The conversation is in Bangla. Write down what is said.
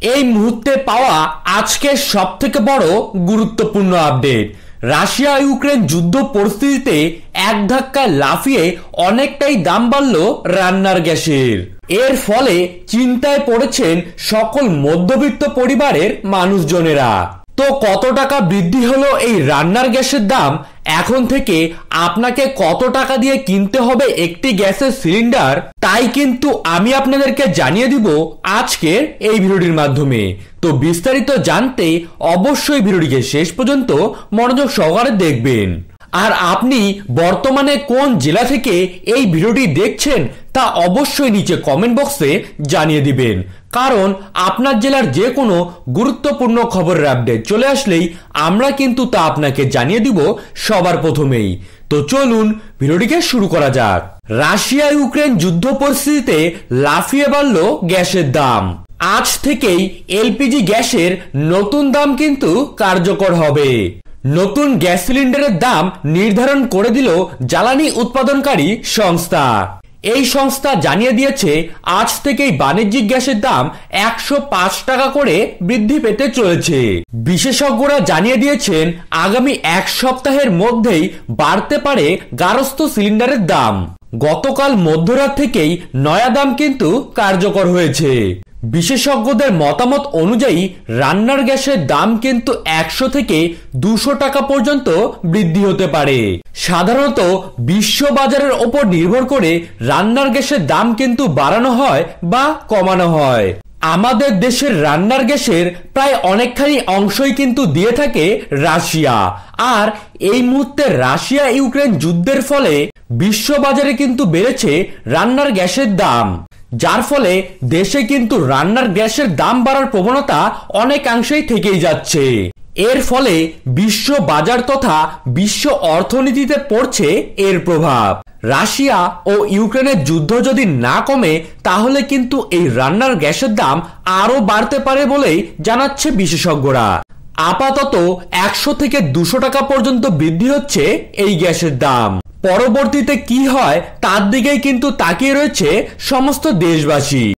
এই মুহূর্তে পাওয়া আজকের সবথেকে বড় গুরুত্বপূর্ণ আপডেট। রাশিয়া ইউক্রেন যুদ্ধ পরিস্থিতিতে এক ধাক্কায় লাফিয়ে অনেকটাই দাম বাড়ল রান্নার গ্যাসের। এর ফলে চিন্তায় পড়েছেন সকল মধ্যবিত্ত পরিবারের মানুষজনেরা। তো কত টাকা বৃদ্ধি হলো এই রান্নার গ্যাসের দাম? এখন থেকে আপনাকে কত টাকা দিয়ে কিনতে হবে একটি গ্যাসের সিলিন্ডার, তাই কিন্তু আমি আপনাদেরকে জানিয়ে দিব আজকের এই ভিডিওটির মাধ্যমে। তো বিস্তারিত জানতে অবশ্যই ভিডিওটিকে শেষ পর্যন্ত মনোযোগ সহকারে দেখবেন। আর আপনি বর্তমানে কোন জেলা থেকে এই ভিডিওটি দেখছেন তা অবশ্যই নিচে কমেন্ট বক্সে জানিয়ে দিবেন, কারণ আপনার জেলার যে কোনো গুরুত্বপূর্ণ খবরের আপডেট চলে আসলেই আমরা কিন্তু তা আপনাকে জানিয়ে দিব সবার প্রথমেই। তো চলুন ভিডিওটিকে শুরু করা যাক। রাশিয়া ইউক্রেন যুদ্ধ পরিস্থিতিতে লাফিয়ে বাড়ল গ্যাসের দাম। আজ থেকেই এলপিজি গ্যাসের নতুন দাম কিন্তু কার্যকর হবে। নতুন গ্যাস সিলিন্ডারের দাম নির্ধারণ করে দিল জ্বালানি উৎপাদনকারী সংস্থা। এই সংস্থা জানিয়ে দিয়েছে আজ থেকেই বাণিজ্যিক গ্যাসের দাম 105 টাকা করে বৃদ্ধি পেতে চলেছে। বিশেষজ্ঞরা জানিয়ে দিয়েছেন আগামী এক সপ্তাহের মধ্যেই বাড়তে পারে গার্হস্থ্য সিলিন্ডারের দাম। গতকাল মধ্যরাত থেকেই নয়া দাম কিন্তু কার্যকর হয়েছে। বিশেষজ্ঞদের মতামত অনুযায়ী রান্নার গ্যাসের দাম কিন্তু 100 থেকে 200 টাকা পর্যন্ত বৃদ্ধি হতে পারে। সাধারণত বিশ্ব বাজারের ওপর নির্ভর করে রান্নার গ্যাসের দাম কিন্তু বাড়ানো হয় বা কমানো হয়। আমাদের দেশের রান্নার গ্যাসের প্রায় অনেকখানি অংশই কিন্তু দিয়ে থাকে রাশিয়া। আর এই মুহূর্তে রাশিয়া ইউক্রেন যুদ্ধের ফলে বিশ্ব বাজারে কিন্তু বেড়েছে রান্নার গ্যাসের দাম, যার ফলে দেশে কিন্তু রান্নার গ্যাসের দাম বাড়ার প্রবণতা অনেকাংশেই থেকেই যাচ্ছে। এর ফলে বিশ্ব বাজার তথা বিশ্ব অর্থনীতিতে পড়ছে এর প্রভাব। রাশিয়া ও ইউক্রেনের যুদ্ধ যদি না কমে তাহলে কিন্তু এই রান্নার গ্যাসের দাম আরো বাড়তে পারে বলেই জানাচ্ছে বিশেষজ্ঞরা। আপাতত 100 থেকে 200 টাকা পর্যন্ত বৃদ্ধি হচ্ছে এই গ্যাসের দাম। পরবর্তীতে কি হয় তার দিকেই কিন্তু তাকিয়ে রয়েছে সমস্ত দেশবাসী।